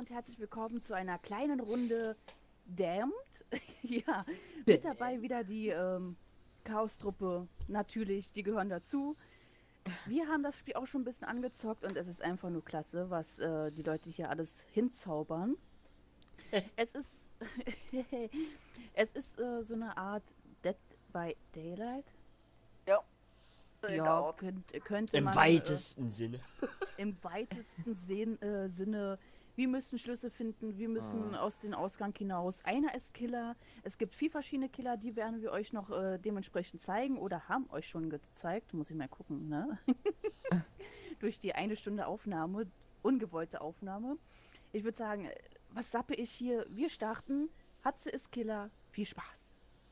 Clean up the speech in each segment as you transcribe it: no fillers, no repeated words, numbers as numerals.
und herzlich willkommen zu einer kleinen Runde Damned. Ja, mit dabei wieder die Chaos-Truppe. Natürlich, die gehören dazu. Wir haben das Spiel auch schon ein bisschen angezockt und es ist einfach nur klasse, was die Leute hier alles hinzaubern. Es ist, es ist so eine Art Dead by Daylight. Ja. Ja, könnte Im man weitesten Sinne. im weitesten Sinne, wir müssen Schlüsse finden, wir müssen aus dem Ausgang hinaus. Einer ist Killer, es gibt 4 verschiedene Killer, die werden wir euch noch dementsprechend zeigen oder haben euch schon gezeigt, muss ich mal gucken, ne? Durch die 1 Stunde Aufnahme, ungewollte Aufnahme. Ich würde sagen, was sappe ich hier? Wir starten, Hatze ist Killer, viel Spaß.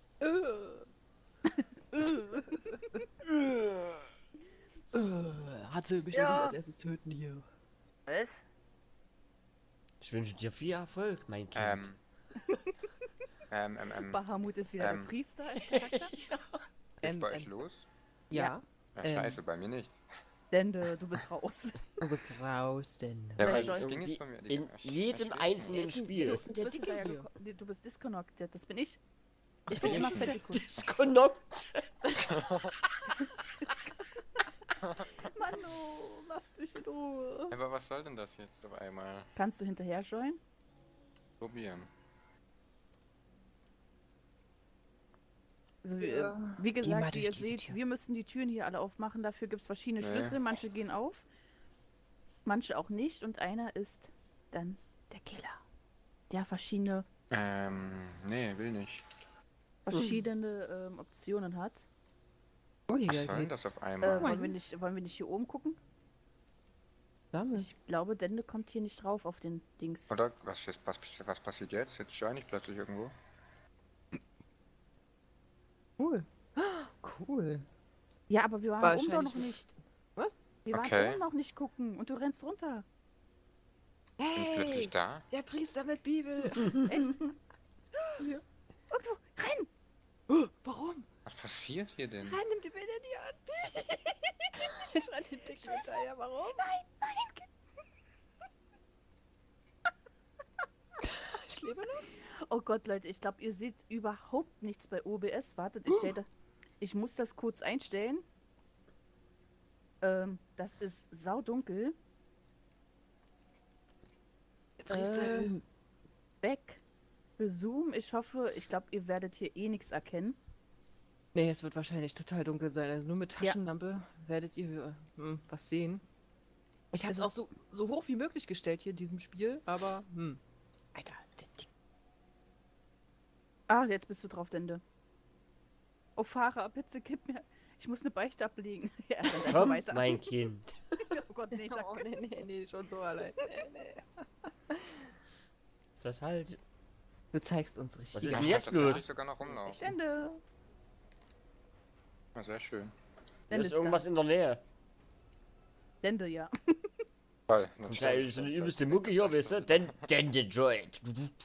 Hatte mich ja nicht als erstes töten hier. Was? Ich wünsche dir viel Erfolg, mein Kind. Bahamut ist wieder der Priester als Charakter. Geht's bei euch los? Ja. Ja, scheiße, bei mir nicht. Dende, du bist raus. Du bist raus, denn. Ja, weil soll das ich Ding ist bei mir. In jedem einzelnen Spiel. Du bist disconnected, das bin ich. Ich bin immer Fettikus. Disconnect. Mano, lasst mich in Ruhe. Aber was soll denn das jetzt auf einmal? Kannst du hinterher joinen? Probieren. Also, Ja. wie Geh gesagt, mal wie durch ihr diese seht, Tür. wir müssen die Türen hier alle aufmachen. Dafür gibt es verschiedene Nee. Schlüssel. Manche gehen auf, manche auch nicht. Und einer ist dann der Killer. Der verschiedene Nee, will nicht. Optionen hat. Oh, hier Was soll denn geht's. das auf einmal? Wollen wir nicht hier oben gucken? Damit. Ich glaube, Dende kommt hier nicht drauf auf den Dings. Oder was passiert jetzt? Jetzt scheine ich plötzlich irgendwo. Cool. Cool. Ja, aber wir waren oben doch noch Wahrscheinlich- nicht. Was? Wir waren Okay. oben noch nicht gucken und du rennst runter. Bin ich plötzlich da? Der Priester mit Bibel. Echt? Irgendwo, renn! Warum? Was passiert hier denn? Nein, nimm die Bilder die an. Ich renn den Dicken hinterher, warum? Nein! Ich lebe noch. Oh Gott, Leute, ich glaube, ihr seht überhaupt nichts bei OBS. Wartet, ich muss das kurz einstellen. Das ist saudunkel. Der Priester. Back. Zoom. Ich glaube, ihr werdet hier eh nichts erkennen. Nee, es wird wahrscheinlich total dunkel sein. Also nur mit Taschenlampe werdet ihr was sehen. Ich habe es Also- auch so hoch wie möglich gestellt hier in diesem Spiel, aber Alter, der Dick. Ah, jetzt bist du drauf, Dende. Oh, Fahrer, bitte gib mir... Ich muss eine Beichte ablegen. Ja, dann einfach Komm, weiter. mein Kind. Oh Gott, nee, Oh, danke. nee, schon so allein. Nee. Das halt. Du zeigst uns richtig. Was ist Ja, denn ich jetzt kann tatsächlich los? sogar noch rumlaufen. Dende. Ja, sehr schön. Da Dende ist irgendwas in der Nähe. Dende, ja. Toll. Das ist ja so eine übelste Mucke hier, weißt du? Denn the Droid.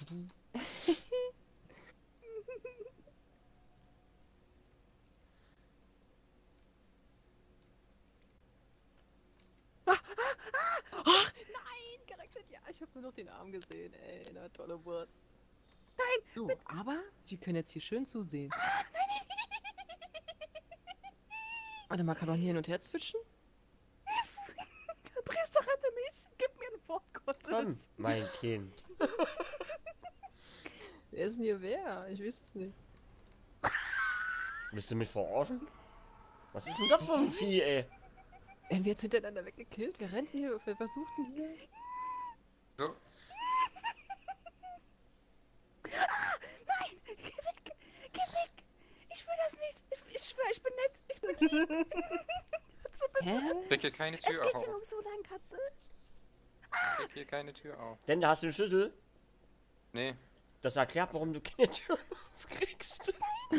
Nein, gerettet, ja. Ich habe nur noch den Arm gesehen, ey. Eine tolle Wurst. Nein! So, aber wir können jetzt hier schön zusehen. Warte mal, kann man hier hin und her zwitschen? Priester, rette mich. Gib mir ein Wort Komm, Gottes. mein Kind. Wer ist denn hier wer? Ich weiß es nicht. Willst du mich verarschen? Was ist denn das für ein Vieh, ey? Werden wir jetzt hintereinander weggekillt? Wir rennen hier, wir versuchten hier. So, Nein, geh weg. Geh weg. Ich will das nicht. Ich schwöre, ich bin nett. Ich bin lieb. Katze, bitte. Hä? krieg hier keine Es Tür geht auf. hier um so lang, Katze. Krieg hier keine Tür auf. Denn da hast du einen Schlüssel. Nee. Das erklärt, warum du keine Tür aufkriegst.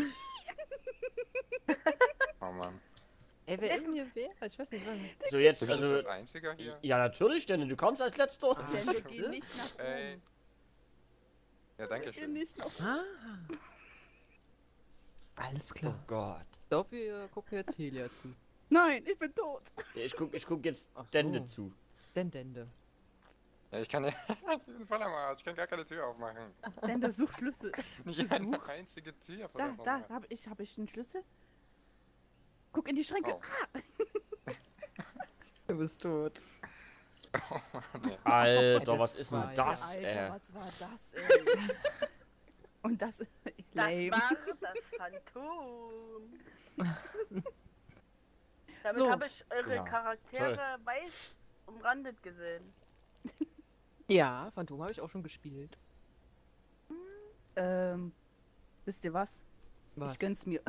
Oh Mann. Ey, wer ist denn hier wer? Ich weiß nicht, was. So, jetzt, Bin ich also. das Einzige hier? Ja, natürlich, denn du kommst als letzter. Denn wir gehen nicht nach Ey. oben. Ja, Wir danke gehen schön. nicht nach Ah. Alles Oh klar. Gott. So, wir gucken jetzt Helia zu. Nein, ich bin tot. Ich guck jetzt Ach so. Dende zu. Dende. Ja, ich kann ja. Ich bin voll am Arsch. Ich kann gar keine Tür aufmachen. Denn der Suchschlüssel. Nicht eine einzige Tür. Da, verdammt da, nochmal. hab ich einen Schlüssel. Guck in die Schränke. Oh. Du bist tot. Oh Mann, ey. Alter, Das was ist denn war- das, Alter, ey? was war das, ey? Und das lame. Das war das Phantom. Damit So. habe ich eure Ja, Charaktere weiß umrandet gesehen. Ja, Phantom habe ich auch schon gespielt. Wisst ihr was? Was? Ich gönn's mir.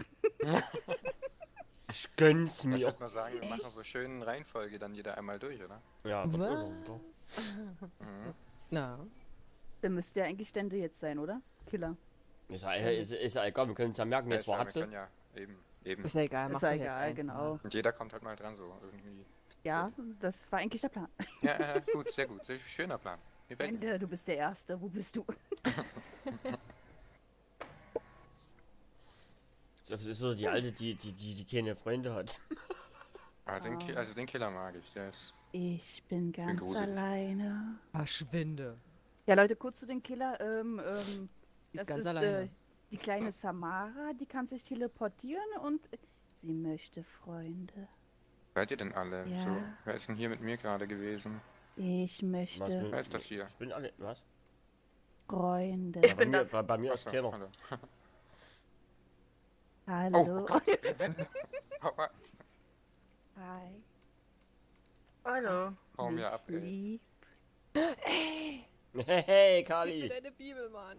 Ich gönn's Ich mir. würde mal sagen, wir machen so schön Reihenfolge dann jeder einmal durch, oder? Ja, das ist so. Was? Mhm. Na, Dann müsste ja eigentlich Stände jetzt sein, oder? Killer. Ist ja egal, wir können uns ja merken, jetzt war wir Hatze. können ja eben. ist ja egal. Ist mach ja doch jetzt egal, einfach. genau. Und jeder kommt halt mal dran, so irgendwie. Ja, das war eigentlich der Plan. Ja, gut, sehr gut. Sehr schöner Plan. Gefällt mir. Ende, du bist der Erste. Wo bist du? Das ist wieder die alte, die keine Freunde hat. Also den Killer mag ich. Der ist. Ich bin ganz gruselig. alleine. Verschwinde. Ja, Leute, kurz zu den Killer. Ist Das ganz ist alleine. die kleine Samara, die kann sich teleportieren und sie möchte Freunde. Seid ihr denn alle? Ja. So, wer ist denn hier mit mir gerade gewesen? Ich möchte Wer ist das hier? Ich bin alle. Was? Freunde. Ich bin das. Bei mir ist Achso, keiner. hallo. Hallo. Oh Gott. Aua. Hi. Hallo. Hau mir Mich ab, ey. lieb. Hey, Bitte Kali. deine Bibel, Mann.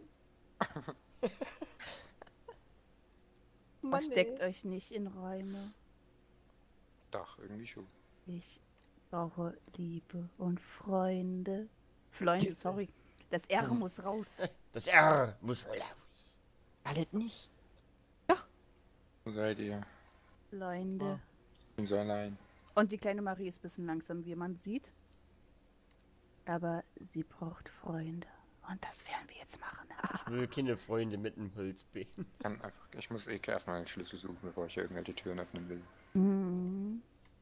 Versteckt euch nicht in Räume. Doch, irgendwie schon. Ich brauche Liebe und Freunde. Freunde, sorry. Das R muss raus. Das R muss raus. Alles nicht. Wo seid ihr? Freunde. Ich bin so allein. Und die kleine Marie ist ein bisschen langsam, wie man sieht. Aber sie braucht Freunde. Und das werden wir jetzt machen. Ich will keine Freunde mit einem Holzbein. Ich muss erstmal einen Schlüssel suchen, bevor ich irgendwelche Türen öffnen will. Mhm.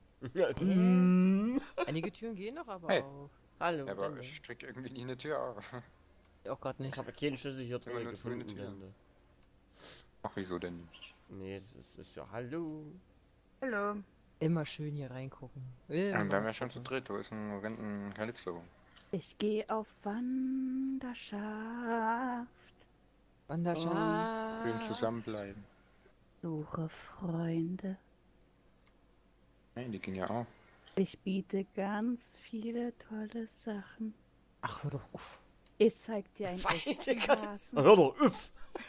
Einige Türen gehen noch, aber Hey. auch. Hallo. Ja, aber Dende. ich krieg irgendwie nie eine Tür auf. Auch gerade Ich nicht. habe keinen Schlüssel hier Immer drin nur grüne gefunden. Türen. Dende. Ach, wieso denn nicht? Nee, das ist ja Hallo. Hallo. Immer schön hier reingucken. Wir haben ja schon zu dritt. Wo ist ein Calypso? Ich gehe auf Wanderschaft. Wanderschaft. Schön zusammenbleiben. Suche Freunde. Nein, die ging ja auch. Ich biete ganz viele tolle Sachen. Ach, hör doch auf. Ich zeig dir einen Weite echten Gott. Hasen. Hör doch auf.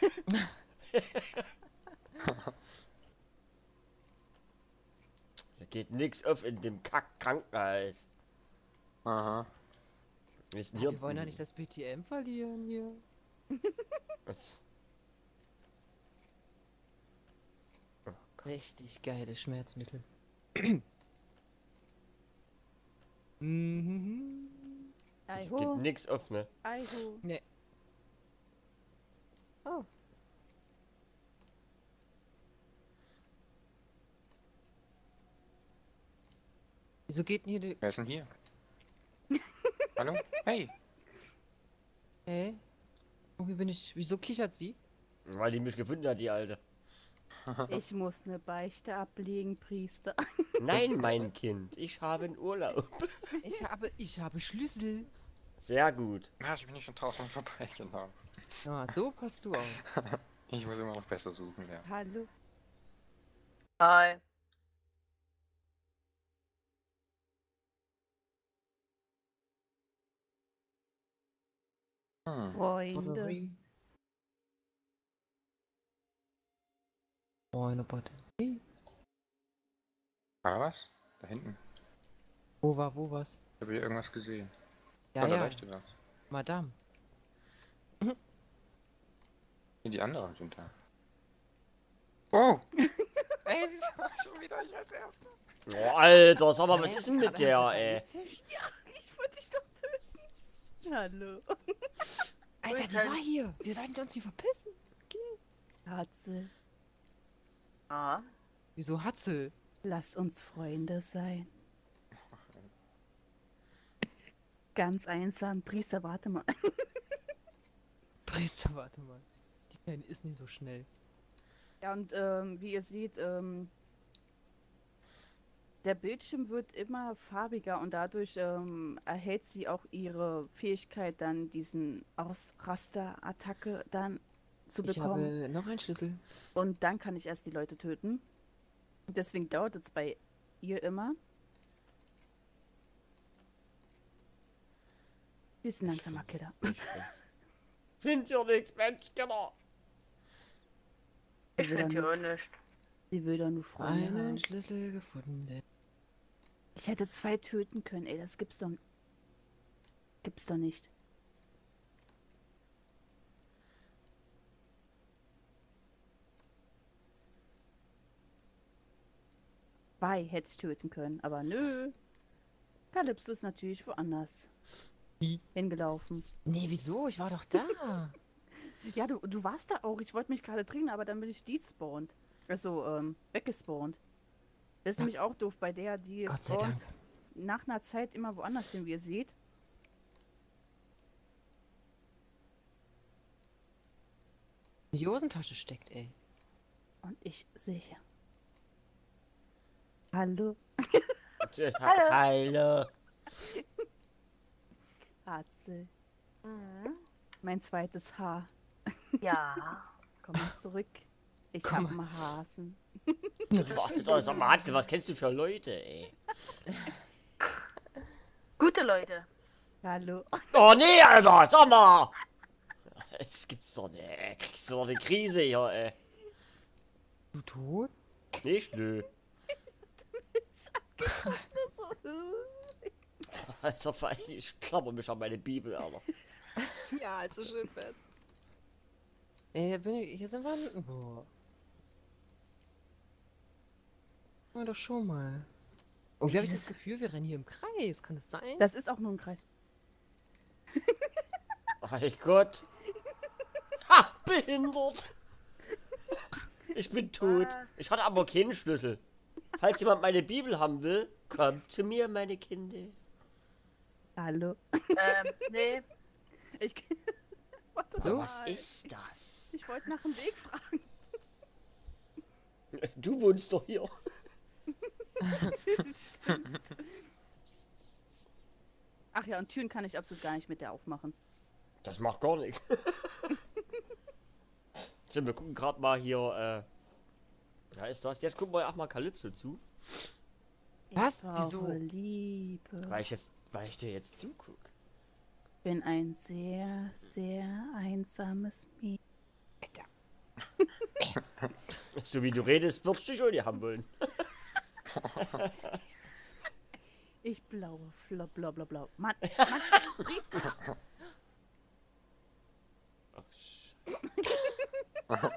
Da geht nix auf in dem Kack-Krankenhaus. Aha. Wir sind hier. Wir wollen ja nicht das BTM verlieren hier. Was? Richtig geile Schmerzmittel. Mhm. Geht Aiho, nix auf, ne? aiho. Nee. Oh. Wieso geht denn hier die... Wer ist denn hier? Hallo? Hey! Hä? Oh, wie bin ich... Wieso kichert sie? Weil die mich gefunden hat, die Alte. Ich muss eine Beichte ablegen, Priester. Nein, mein Kind, ich habe einen Urlaub. Ich habe Schlüssel. Sehr gut. Ah, ich bin nicht schon tausend vorbei, genau. Ja, so passt du auch. Ich muss immer noch besser suchen, ja. Hallo. Hi. Freunde. Freunde, Batterie. War was? Da hinten. Wo was? Ich habe hier irgendwas gesehen. Ja, Oh, da ja, leuchtet was. Madame. Nee, die anderen sind da. Oh! Ey, wieso schon wieder ich als Erster? Oh, Alter, sag mal, was ist denn mit der, ey? Ich wollte dich doch töten. Hallo. Alter, die war hier. Wir sollten uns hier verpissen. Hatze, Ah. Wieso hat sie? lass uns Freunde sein. Ganz einsam. Priester, warte mal. Priester, warte mal. Die Kleine ist nicht so schnell. Ja, und wie ihr seht, der Bildschirm wird immer farbiger und dadurch erhält sie auch ihre Fähigkeit, dann diesen Ausraster-Attacke dann zu Ich bekommen. habe noch einen Schlüssel. Und dann kann ich erst die Leute töten. Und deswegen dauert es bei ihr immer. Sie ist ein langsamer Killer. Find ihr nichts, Mensch, genau. Ich finde hier auch nicht. Sie will doch nur Freunde Einen haben. Schlüssel gefunden. Ich hätte 2 töten können, ey, das gibt's doch nicht. Zwei hätte ich töten können, aber nö. Kalypso ist natürlich woanders Wie? hingelaufen. Nee, wieso? Ich war doch da. Ja, du warst da auch. Ich wollte mich gerade drehen, aber dann bin ich despawned. Also, weggespawnt. Das ist Ja. nämlich auch doof bei der, die Gott sei spawnt Dank. nach einer Zeit immer woanders hin, wie ihr seht. In die Hosentasche steckt, ey. Und ich sehe. Hallo, Hallo. Hatze. Mhm. Mein zweites Haar. Ja. Komm mal zurück. Ich Komm hab mal. einen Hasen. Warte doch, sag mal, Hatzel, was kennst du für Leute, ey? Gute Leute. Hallo. Oh nee, Alter, sag mal! Es gibt's doch nicht, ey. Kriegst du doch eine Krise hier, ey. Du tot? Nicht, nö. Alter, ich klammer mich an meine Bibel, Alter. Ja, also schön fest. Hier sind wir. Boah. Mal doch schon mal. Oh, wie habe ich das Gefühl, wir rennen hier im Kreis? Kann das sein? Das ist auch nur ein Kreis. Mein Gott. Ha, behindert. Ich bin tot. Ich hatte aber keinen Schlüssel. Falls jemand meine Bibel haben will, kommt zu mir, meine Kinder. Hallo. Nee. Ich, Warte Hallo? mal. Was ist das? Ich wollte nach dem Weg fragen. Du wohnst doch hier. Ach ja, und Türen kann ich absolut gar nicht mit der aufmachen. Das macht gar nichts. So, wir gucken gerade mal hier, ja, ist das? Jetzt gucken wir auch mal Kalypso zu. Was? Ich brauche Wieso? Liebe. Weil ich dir jetzt zugucke. Ich bin ein sehr, sehr einsames Mädchen. So wie du redest, würdest du schon die haben wollen. Ich blaue, bla bla bla. Mann, Mann, Priester. Ach, Sch-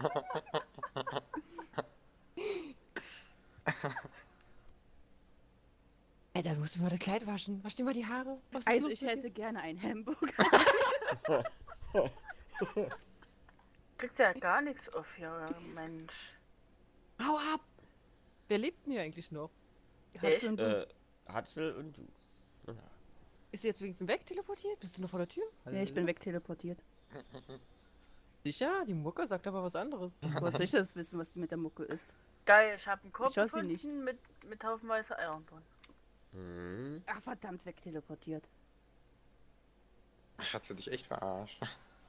Ey, da musst du mal das Kleid waschen. Wasch dir mal die Haare. Was ist Also los ich mit dir? hätte gerne einen Hamburger. Kriegt ja gar nichts auf hier, Mensch. Hau ab! Wer lebt denn hier eigentlich noch? Hat's und du? Hatzel und du. Ja. Ist sie jetzt wenigstens wegteleportiert? Bist du noch vor der Tür? Ja, ich bin wegteleportiert. Sicher? Die Mucke sagt aber was anderes. Woher soll ich das wissen, was mit der Mucke ist? Geil, ich habe einen Korb Ich schau sie gefunden nicht. mit haufenweise Eiern drin. Hm. Ach, verdammt, wegteleportiert. Hast du dich echt verarscht?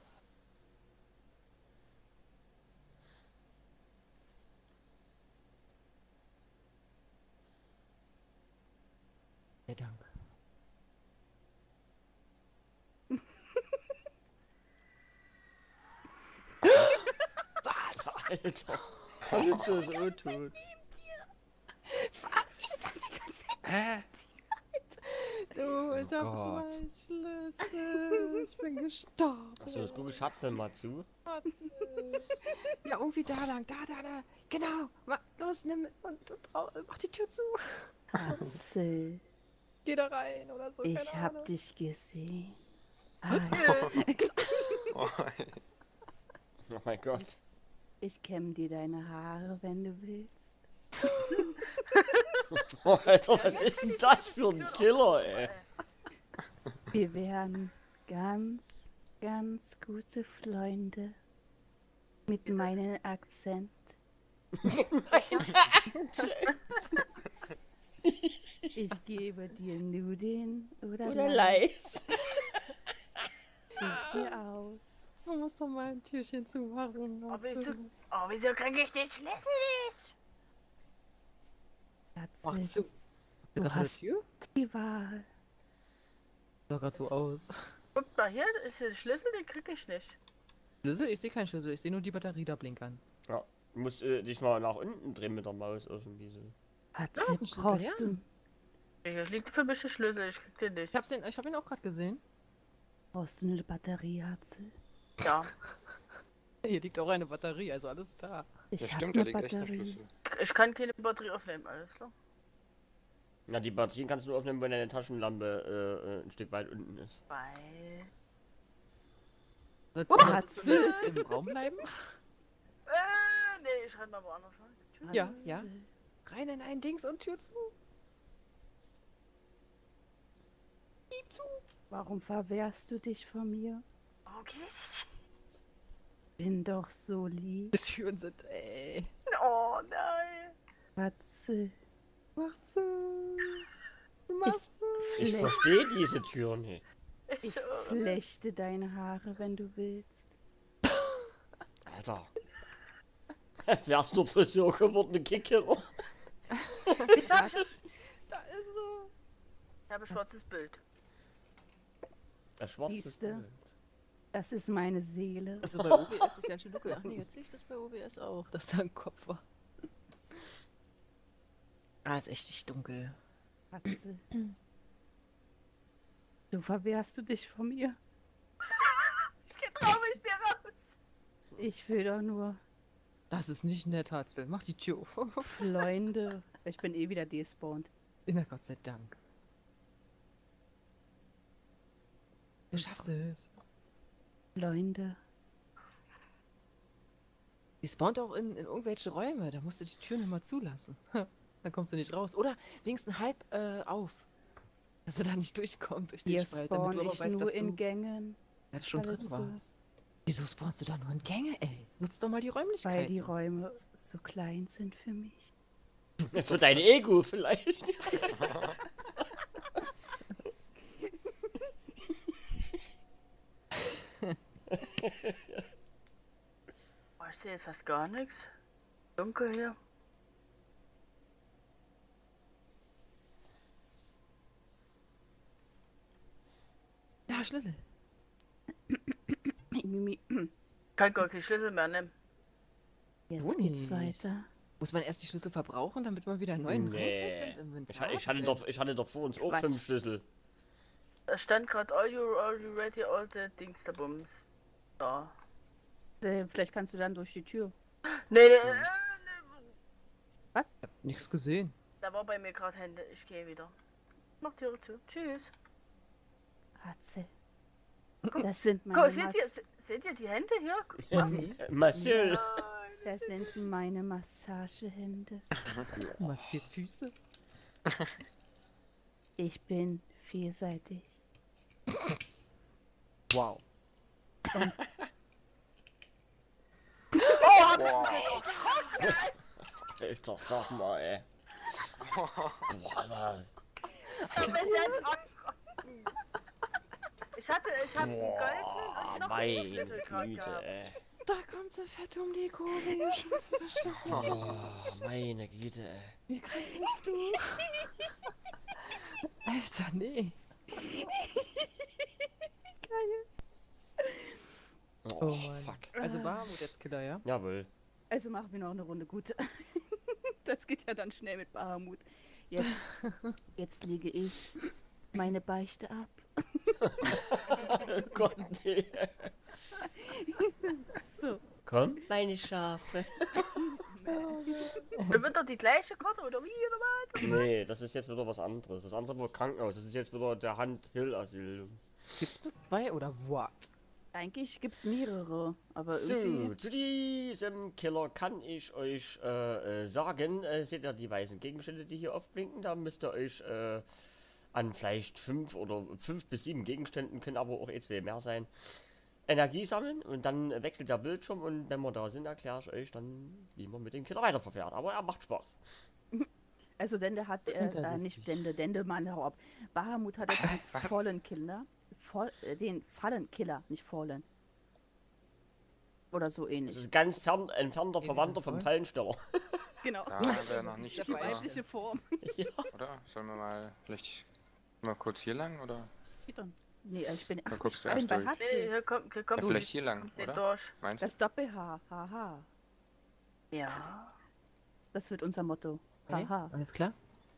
Sei Dank. Alter. Kalypso ist untot. Hä? Du, ich hab Gott. zwei Schlüssel. Ich bin gestorben. Achso, das gucke ich Hatzel mal zu. Ja, irgendwie da lang. Da. Genau. Los, nimm und mach die Tür zu. Hatzel, Geh da rein oder so. ich keine hab Ahnung. dich gesehen. Oh, Oh mein Gott. Ich kämm dir deine Haare, wenn du willst. Oh, Alter, was ist denn das für ein Killer, ey? Wir wären ganz, ganz gute Freunde. Mit meinem Akzent. Ich gebe dir Nudeln oder Oder Lachs. Leis. Such dir aus. Du musst doch mal ein Türchen zumachen. Wieso krieg ich den Schlüssel nicht? Ach Katze, so. du Gerade hast Tür? die Wahl. Sah gerade so aus. Guck mal, hier ist der Schlüssel, den krieg ich nicht. Schlüssel? Ich sehe keinen Schlüssel. Ich sehe nur die Batterie da blinkern. Ja, du musst dich mal nach unten drehen mit der Maus irgendwie so. Katze, ist ein Schlüssel, brauchst ja. du Hier liegt für mich der Schlüssel, ich krieg den nicht. Ich hab ihn auch gerade gesehen. Brauchst du eine Batterie, Hatze? Ja, Hier liegt auch eine Batterie, also alles da. Ich Das hab stimmt, da eine liegt echt ein Batterie. Schlüssel. ich kann keine Batterie aufnehmen, alles klar. Na, die Batterien kannst du nur aufnehmen, wenn deine Taschenlampe ein Stück weit unten ist. Weil... Sollst Hatze. du im Raum bleiben? Nee, ich renn mal woanders rein. Tschüss. Ja, Hatze. ja. Rein in ein Dings und Tür zu. Gib zu. Warum verwehrst du dich von mir? Okay. Bin doch so lieb. Die Türen sind, ey. Oh nein. Katze, Mach zu. Du machst Ich verstehe diese Tür nicht. ich flechte deine Haare, wenn du willst. Alter. Wärst du Friseur geworden, Kicke? Da ist so. Ich habe ein schwarzes Bild. Der schwarze Siehste? Das ist meine Seele. Also bei OBS ist ja schon dunkel. Ach nee, jetzt sehe ich das bei OBS auch, dass da ein Kopf war. Ah, ist echt nicht dunkel. Katze. So verwehrst du dich von mir. Ich trau mich dir raus. Ich will doch nur Das ist nicht nett, Hatzel. Mach die Tür auf. Freunde. Ich bin eh wieder despawned. Na Gott sei Dank. Du schaffst es. Freunde. Die spawnt auch in irgendwelche Räume. Da musst du die Türen immer zulassen. Dann kommt sie nicht raus. Oder wenigstens halb auf. Dass sie da nicht durchkommt durch den Hier Spalt. spawn du aber ich weißt, nur dass in du Gängen, ja, schon drin halb so. warst. Wieso spawnst du da nur in Gänge, ey? Nutzt doch mal die Räumlichkeiten. weil die Räume so klein sind für mich. Für dein Ego vielleicht. Oh, ich sehe jetzt fast gar nichts. Dunkel hier. Da, Schlüssel. Mimi, Kann gar keinen Schlüssel mehr nehmen. jetzt Wo geht's nicht? weiter. Muss man erst die Schlüssel verbrauchen, damit man wieder einen neuen Nee. reinkriegt ins Inventar? Ich hatte doch vor uns auch Quatsch. 5 Schlüssel. Da stand gerade all you ready, all the Dings da Bums. Da. Vielleicht kannst du dann durch die Tür. Nee, Was? Nichts gesehen. da war bei mir gerade Hände. Ich gehe wieder. Mach Türe zu. Tschüss. Hatze. Das sind Guck, meine, seht ihr die Hände hier? Marcel. das sind meine Massagehände. Massiert Füße. Ich bin vielseitig. Wow. Und Alter, sag mal, ey. Boah, Alter. Ich hatte einen goldenen und Boah, noch meine einen Schlüssel grad Güte, gehabt. ey. Da kommt sie fett um die Kurve. Ihr Schützenbestände. Oh, meine Güte, ey. Wie krank bist du? Alter, nee. Oh, Mann. fuck. Also Bahamut jetzt Killer, ja? Jawohl. also machen wir noch eine Runde gut. Das geht ja dann schnell mit Bahamut. Jetzt lege ich meine Beichte ab. Oh Gott, nee. So. Komm, meine Schafe. Wird doch die gleiche Karte oder wie oder was? Nee, das ist jetzt wieder was anderes. Das andere war Krankenhaus. Das ist jetzt wieder der Hand-Hill-Asyl. Gibst du 2 oder what? Eigentlich gibt's mehrere, aber So, irgendwie. zu diesem Killer kann ich euch sagen, seht ihr die weißen Gegenstände, die hier aufblinken? Da müsst ihr euch an vielleicht 5 bis 7 Gegenständen, können aber auch zwei mehr sein, Energie sammeln und dann wechselt der Bildschirm und wenn wir da sind, erkläre ich euch dann, wie man mit dem Killer weiterverfährt. Aber er macht Spaß. Also Dende hat, Das ist ja nicht lustig. Dende, Mann, hau ab. Bahamut hat jetzt den Was? Fallen-Killer. Den Fallen-Killer, nicht Fallen. Oder so Das ähnlich. ist ein ganz entfernter Verwandter vom Fallensteller. Genau. Ja, wäre noch nicht Die super, weibliche Form. oder? Sollen wir mal vielleicht mal kurz hier lang, oder? Nee, ich bin, Dann ach, guckst du ich bin erst bei durch. Nee, Hatze. hier kommt Ja, vielleicht hier lang, nicht oder? durch. Meinst du? Das Doppel-H. Haha. Ja. Das wird unser Motto. Okay, Haha. alles klar?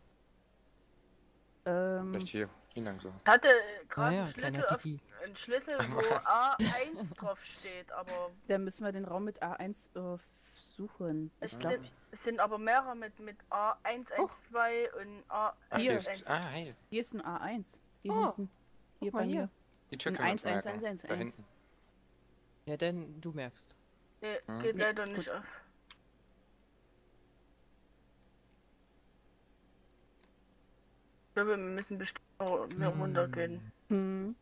Vielleicht hier lang so. Ich hatte gerade ja, einen, kleiner einen Schlüssel, wo Was? A1 drauf steht, aber Dann müssen wir den Raum mit A1 suchen. es Ich glaube, sind aber mehrere mit A1, Oh. 1, 2 und Ah, Hier. hier ist. Ah, hey. hier ist ein A1. Hier Oh, hinten. Hier guck mal bei hier. mir. Die Tür Ein können wir uns 1, merken. 1, 1, Da 1. hinten. Ja, denn du merkst. Nee, Hm. geht Nee, leider gut. nicht auf. Ich glaube, wir müssen bestimmt mehr runtergehen. Hm.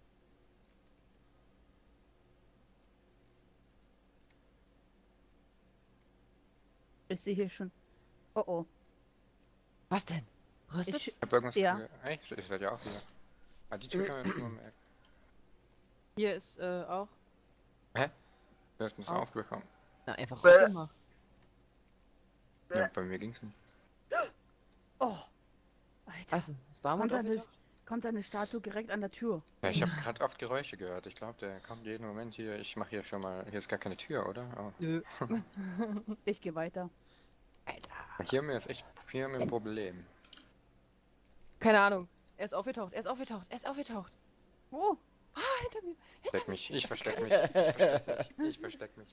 Ich sehe hier schon. Oh oh. Was denn? Rüstet? Ich hab irgendwas. Ja. Ey, ihr seid ja auch hier. Ah, die Tür können wir uns nur merken. Hier ist auch. Wer ist denn das Auch. aufgekommen? Na, einfach Bäh. immer. Ja, bei mir ging's nicht. Oh. Alter. Also, es war Kommt da eine Statue direkt an der Tür. Ja, ich habe gerade oft Geräusche gehört. Ich glaube, der kommt jeden Moment hier. Ich mache hier schon mal. Hier ist gar keine Tür, oder? Oh. Nö. Ich gehe weiter. Hier haben wir jetzt echt hier haben wir ein Problem. Keine Ahnung. Er ist aufgetaucht, er ist aufgetaucht, er ist aufgetaucht. Oh. Ah, hinter mir. Versteck mich. Ich versteck mich. Ich versteck mich. Ich versteck mich.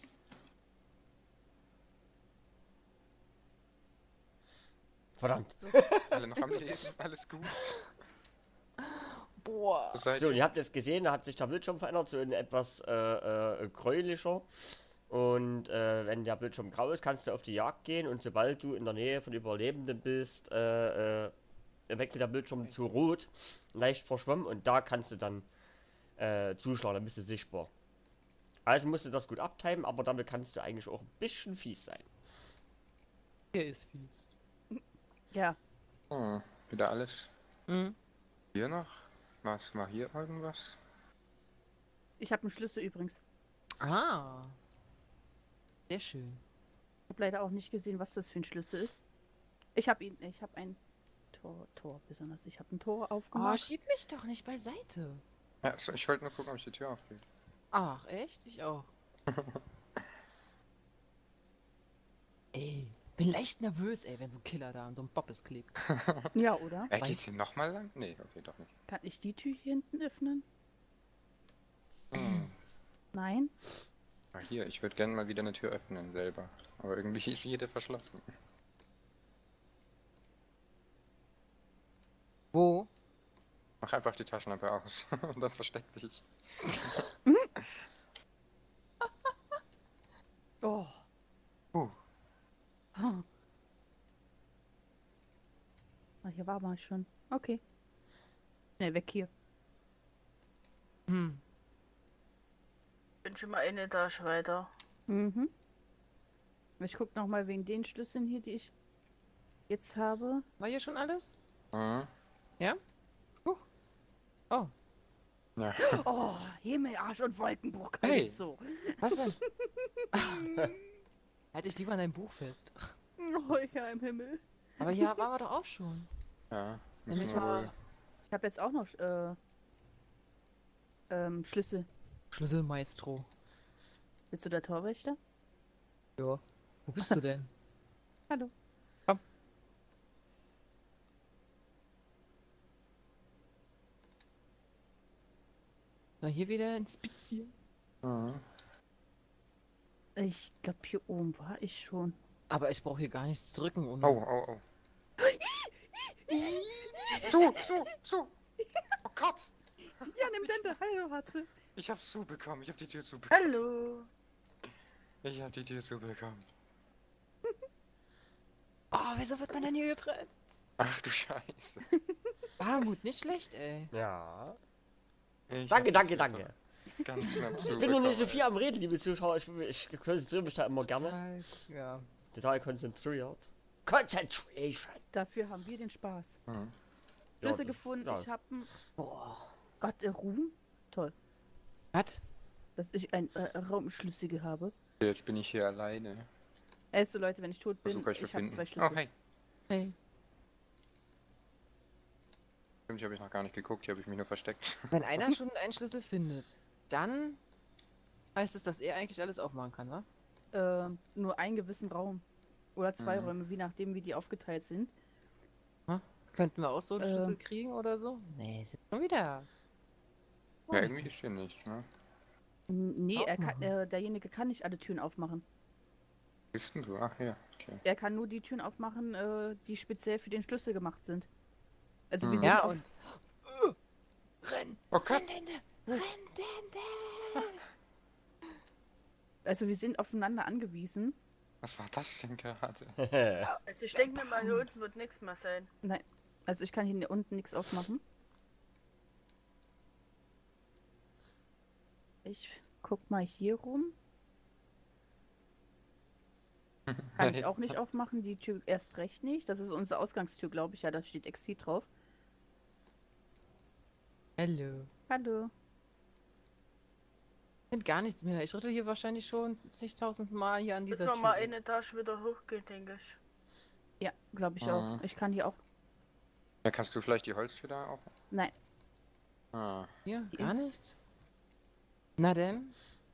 Verdammt. Alle noch am Leben. Alles gut. Boah. Was seid So, und ihr? ihr habt jetzt gesehen, da hat sich der Bildschirm verändert, so in etwas gräulicher. Und wenn der Bildschirm grau ist, kannst du auf die Jagd gehen und sobald du in der Nähe von Überlebenden bist, wechselt der Bildschirm zu rot, leicht verschwommen und da kannst du dann zuschlagen, dann bist du sichtbar. Also musst du das gut abtimen, aber damit kannst du eigentlich auch ein bisschen fies sein. Hier ist fies. Ja. Hm, wieder alles. Mhm. Hier noch? Was war hier irgendwas? Ich habe einen Schlüssel übrigens. Ah. Sehr schön. Ich habe leider auch nicht gesehen, was das für ein Schlüssel ist. Ich habe ein Tor besonders. Ich habe ein Tor Oh, aufgemacht. schieb mich doch nicht beiseite. Ja, so, ich wollte nur gucken, ob ich die Tür aufgehe. Ach, echt? Ich auch. Ey, bin leicht nervös, ey, wenn so ein Killer da an so einem Bobbes klebt. Ja, oder? Geht's hier nochmal lang? Nee, okay, doch nicht. Kann ich die Tür hier hinten öffnen? Hm. Nein? Ah, hier, ich würde gerne mal wieder eine Tür öffnen selber. Aber irgendwie ist jede verschlossen. Wo? Mach einfach die Taschenlampe aus und dann versteck dich. Oh. Ah, hier war mal schon. Okay. Schnell weg hier. Hm. Bin schon mal eine Etage weiter. Mhm. Ich guck noch mal wegen den Schlüsseln hier, die ich jetzt habe. War hier schon alles? Mhm. Ja? Oh, Ja. Oh, Himmel, Arsch und Wolkenbruch. Hey. So. was denn? Halt dich lieber an deinem Buch fest. Oh ja, im Himmel. Aber hier waren wir doch auch schon. Ja. Nämlich Müssen wir mal- wohl. Ich habe jetzt auch noch Schlüssel. Schlüsselmaestro. Bist du der Torwächter? Ja. Wo bist du denn? Hallo. Komm. So, hier wieder inspizieren. Mhm. Ich glaube, hier oben war ich schon. Aber ich brauche hier gar nichts drücken. Und Oh, oh, oh. Zu! Oh Gott! Ja, nimm Dente. Hallo, Hatze. Ich hab's zubekommen. Ich hab die Tür zubekommen. Hallo. Ich hab die Tür zubekommen. Oh, wieso wird man denn hier getrennt? Ach du Scheiße. Barmut, nicht schlecht, ey. Ja. Ich Danke, hab danke, das danke. Ganz knapp Ich bin noch nicht so zubekommen, viel am Reden, liebe Zuschauer. Ich konzentriere mich da immer gerne. Ja. Total konzentriert. Concentration. Dafür haben wir den Spaß. Mhm. Schlüssel das- gefunden, ja. ich habe einen Boah. Gott, Ruhm. Toll, Was? dass ich einen Raumschlüssel habe. Jetzt bin ich hier alleine. Also Leute, wenn ich tot bin, Versuche euch zu ich habe finden. 2 Schlüssel. Oh, hey. Hey. Stimmt, die habe ich noch gar nicht geguckt, die habe ich mich nur versteckt. Wenn einer schon einen Schlüssel findet, dann heißt es, dass er eigentlich alles aufmachen kann, wa? Nur einen gewissen Raum. Oder 2 Mhm. Räume, je nachdem, wie die aufgeteilt sind. Könnten wir auch so einen Äh. Schlüssel kriegen oder so? Nee, ist jetzt schon wieder. Ja, irgendwie ist hier nichts, ne? Nee, Aufmachen. derjenige kann nicht alle Türen aufmachen. Bist denn du? Ach ja, okay. Er kann nur die Türen aufmachen, die speziell für den Schlüssel gemacht sind. Also wir Mhm. sind Ja, auf, und. Renn! Oh Gott! also wir sind aufeinander angewiesen. Was war das denn gerade? Also ich denke mir mal, hier unten wird nichts mehr sein. Nein, also ich kann hier unten nichts aufmachen. Ich guck mal hier rum. Kann ich auch nicht aufmachen, die Tür erst recht nicht. Das ist unsere Ausgangstür, glaube ich. Ja, da steht Exit drauf. Hallo. Hallo. Ich finde gar nichts mehr. Ich rüttel hier wahrscheinlich schon zigtausend Mal hier an Müssen dieser wir Tür. mal eine Etage wieder hochgehen, denke ich. Ja, glaube ich Mhm. auch. Ich kann hier auch. Ja, kannst du vielleicht die Holztür da auch? Nein. Ah. Hier, gar Jetzt. nichts. Na denn?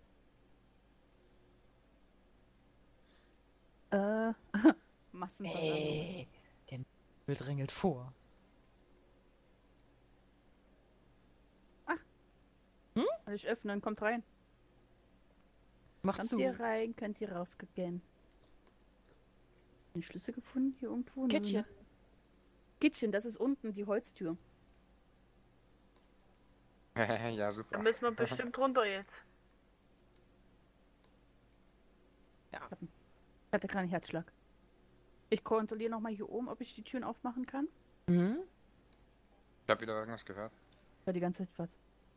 Massenversammlung. Der Müll drängelt vor. Kann ich öffnen, kommt rein. Mach Kommt zu. ihr rein, könnt ihr rausgehen. Den Schlüssel gefunden hier irgendwo? Nö, Kittchen. ne? Kittchen, das ist unten die Holztür. Ja, super. Da müssen wir bestimmt runter jetzt. Ich hatte gerade einen Herzschlag. Ich kontrolliere nochmal hier oben, ob ich die Türen aufmachen kann. Mhm. Ich habe wieder irgendwas gehört. Ja, die ganze Zeit was.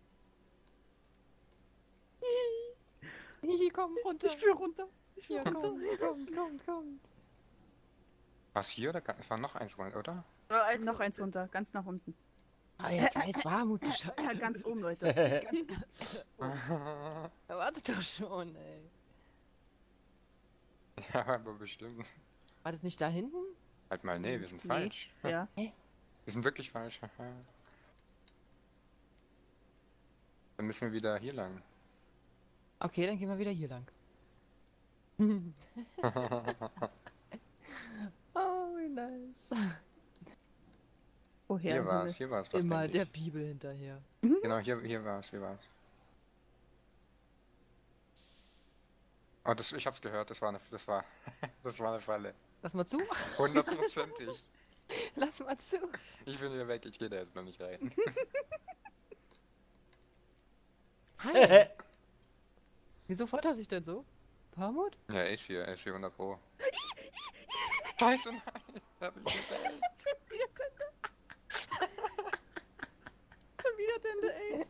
Hihi, komm runter. Ich führe runter. Ich führe Ja, runter. komm. Was hier oder? Es war noch eins, oder? Ja, also, Noch eins runter, ganz nach unten. Ah, jetzt weiß Warmut Bescheid. Ja, ganz oben, Leute. Wartet doch schon, ey. Ja, aber bestimmt. War das nicht da hinten? Halt mal, nee, wir sind Nee. falsch. Ja. Wir sind wirklich falsch. Dann müssen wir wieder hier lang. Okay, dann gehen wir wieder hier lang. Oh, wie nice. Woher? Hier war Himmel? es, hier war es doch. Immer denke der ich. Bibel hinterher. Genau, hier war es, hier war es. Oh, ich hab's gehört, das war eine Falle. Lass mal zu. 100%ig. Lass mal zu. Ich bin wieder weg, ich gehe da jetzt noch nicht rein. Hi. Wieso freut er sich denn so? Warmut? Ja, er ist hier 100 Pro. Scheiße, nein! Hab ich gefällt. Schon wieder Tende, ey.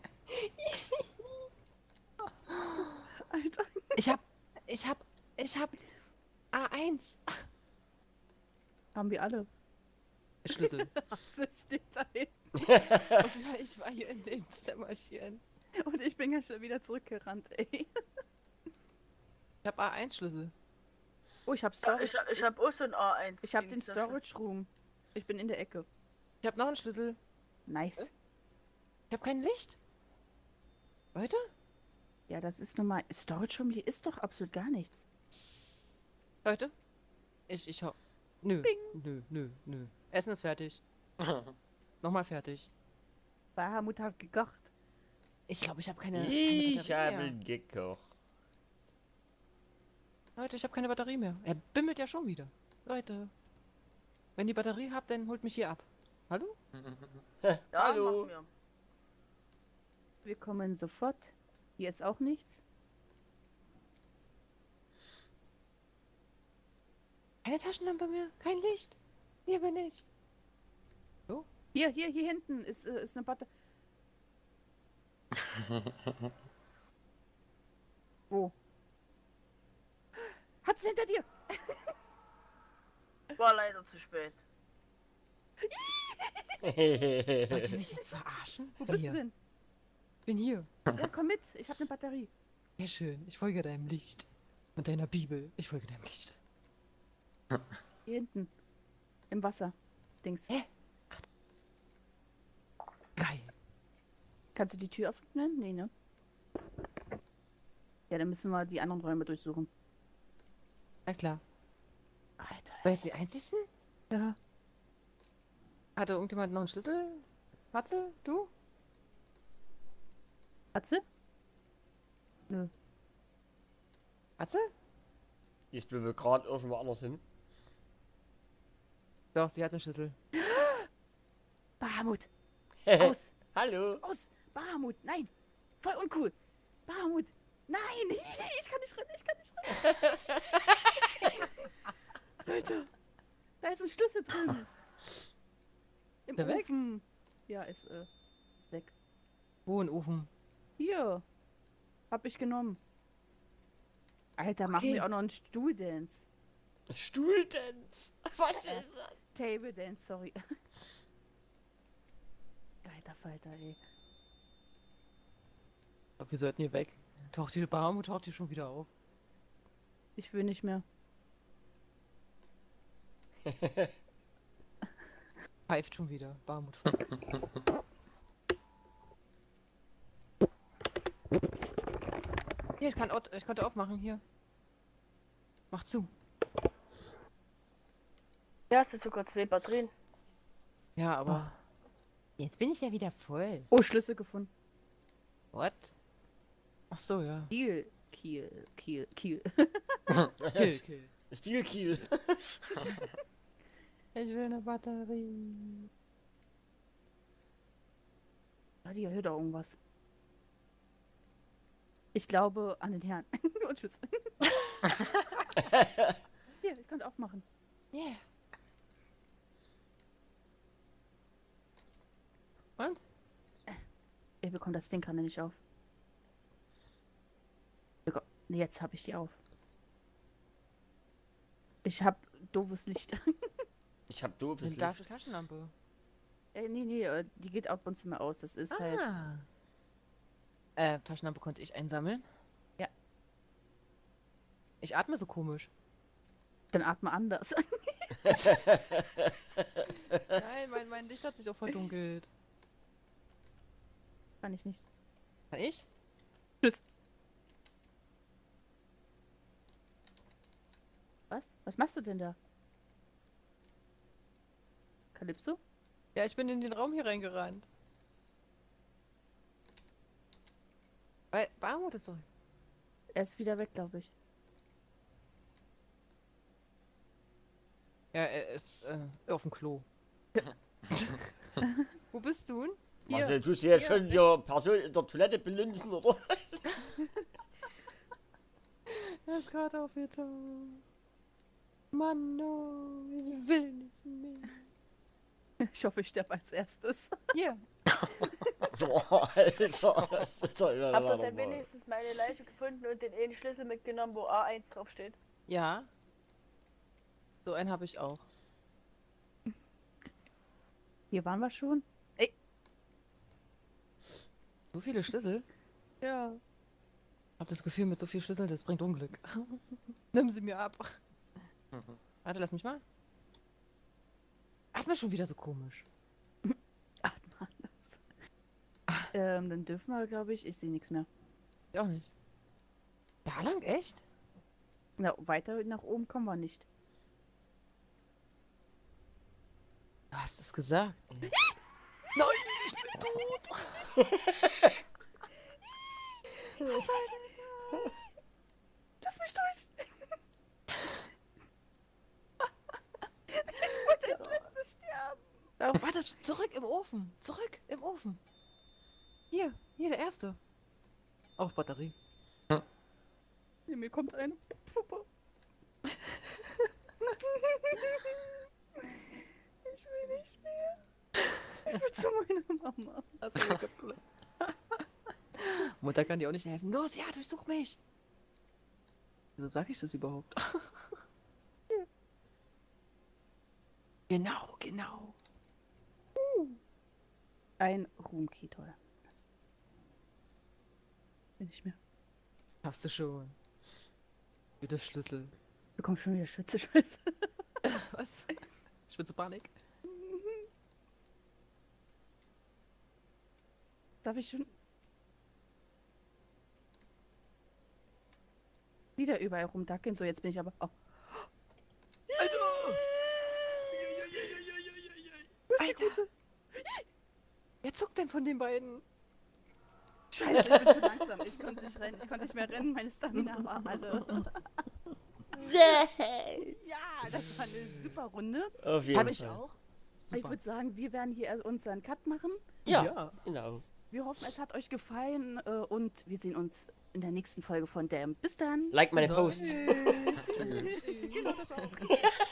Alter. Ich hab A1. Haben wir alle. Schlüssel. Das steht da hinten. Ich war hier in dem Zimmerchen. Und ich bin ganz schnell wieder zurückgerannt, ey. Ich hab A1 Schlüssel. Oh, ich hab ja, Storage. ich hab auch so ein A1. Ich hab den Dings dafür. Storage Room. Ich bin in der Ecke. Ich hab noch einen Schlüssel. Nice. Ich hab kein Licht. Leute? Ja, das ist normal. Storage Room, hier ist doch absolut gar nichts. Leute? Ich hau. Nö. Nö. Essen ist fertig. Nochmal fertig. Bahamut hat gekocht. Ich glaube, ich habe keine Ich Batterie habe mehr. gekocht. Leute, ich habe keine Batterie mehr. Er bimmelt ja schon wieder. Leute. Wenn ihr Batterie habt, dann holt mich hier ab. Hallo? Ja, Hallo. machen wir. Wir kommen sofort. Hier ist auch nichts. Keine Taschenlampe mehr? Kein Licht? Hier bin ich. Hier hinten ist eine Batterie. Wo? Hat's hinter dir? War leider zu spät. Wollt ihr mich jetzt verarschen? Wo bist du denn? Ich bin hier. Ja, komm mit, ich habe eine Batterie. Sehr schön. Ich folge deinem Licht. Und deiner Bibel. Ich folge deinem Licht. Hier hinten. Im Wasser. Dings. Hä? Geil. Kannst du die Tür öffnen? Nee, ne? Ja, dann müssen wir die anderen Räume durchsuchen. Alles klar. Alter. War jetzt die einzigsten? Ja. Hatte irgendjemand noch einen Schlüssel? Matze? Du? Atze? Nö. Matze? Die ist mir gerade irgendwo anders hin. Doch, sie hat einen Schlüssel. Bahamut. Aus. Hallo. Aus. Bahamut. Nein. Voll uncool. Bahamut. Nein. Ich kann nicht rennen. Ich kann nicht rennen. Leute. Da ist ein Schlüssel drin. Im Der weg? Ofen. Ja, ist weg. Wo in Ofen? Hier. Hab ich genommen. Alter, machen Okay. wir auch noch einen Stuhl-Dance. Stuhldance. Was ist das? Table Dance, sorry. Alter Falter, ey. Ich glaub, wir sollten hier weg. Taucht die Bahamut, taucht die schon wieder auf. Ich will nicht mehr. Pfeift schon wieder. Bahamut. Hier, ich konnte aufmachen, hier. Mach zu. Ja, hast du sogar 2 Batterien. Ja, aber... Jetzt bin ich ja wieder voll. Oh, Schlüssel gefunden. What? Ach so, ja. Kiel. Kill. Stilkiel. Ich will eine Batterie. Ah, die hört doch irgendwas. Ich glaube an den Herrn. Und tschüss. Hier, ihr könnt aufmachen. Yeah. Und? Ich bekomme das Ding gerade nicht auf. Jetzt habe ich die auf. Ich habe doofes Licht. Ich hab doofes Eine Dafür Licht. Taschenlampe. Nee, die geht ab und zu mal aus. Das ist halt. Taschenlampe konnte ich einsammeln. Ja. Ich atme so komisch. Dann atme anders. Nein, mein Licht hat sich auch verdunkelt. Kann ich nicht. War ich? Tschüss. Was? Was machst du denn da? Kalypso? Ja, ich bin in den Raum hier reingerannt. Weil Bahamut ist so. Er ist wieder weg, glaube ich. Ja, er ist auf dem Klo. Wo bist du? Marcel, tust du jetzt schon die Person in der Toilette belünzen, oder? Er ist gerade aufgetaucht. Mann, no, ich will nicht mehr. Ich hoffe, ich sterbe als erstes. Hier. Oh, Alter, das ist doch wieder Habt ihr normal. denn wenigstens meine Leiche gefunden und den einen Schlüssel mitgenommen, wo A1 draufsteht? Ja. So einen habe ich auch. Hier waren wir schon. So viele Schlüssel? Ja. Hab das Gefühl, mit so viel Schlüssel, das bringt Unglück. Nimm sie mir ab. Warte, lass mich mal. Atme schon wieder so komisch. Atme anders. Dann dürfen wir, glaube ich sehe nichts mehr. Ich auch nicht. Da lang, echt? Na, weiter nach oben kommen wir nicht. Du hast es gesagt. Ey. Nein, ich bin tot. Lass mich durch. Ich wollte als letztes sterben. Oh, warte, zurück im Ofen. Zurück im Ofen. Hier, der erste. Auf Batterie. Nee, mir kommt eine Puppe. Ich will nicht mehr. Arme. Also, Mutter kann dir auch nicht helfen. Los, ja, durchsuch mich. Wieso sag ich das überhaupt? Genau, genau. Ein Roomkey, toll. Bin ich mehr. Hast du schon. Wieder Schlüssel. Bekomm schon wieder Schütze. Was? Schwitze Panik? Darf ich schon... Wieder überall rumdackeln. So, jetzt bin ich aber... Oh. Alter! Wer zuckt denn von den beiden? Scheiße, ich bin zu langsam. Ich konnte nicht rennen. Ich konnte nicht mehr rennen. Meine Stamina war alle. Ja, das war eine super Runde. Auf jeden Hab ich Fall. auch. Ich würde sagen, wir werden hier unseren Cut machen. Ja, genau. Wir hoffen, es hat euch gefallen und wir sehen uns in der nächsten Folge von Damn. Bis dann. Like meine Posts. Tschüss. Genau das auch.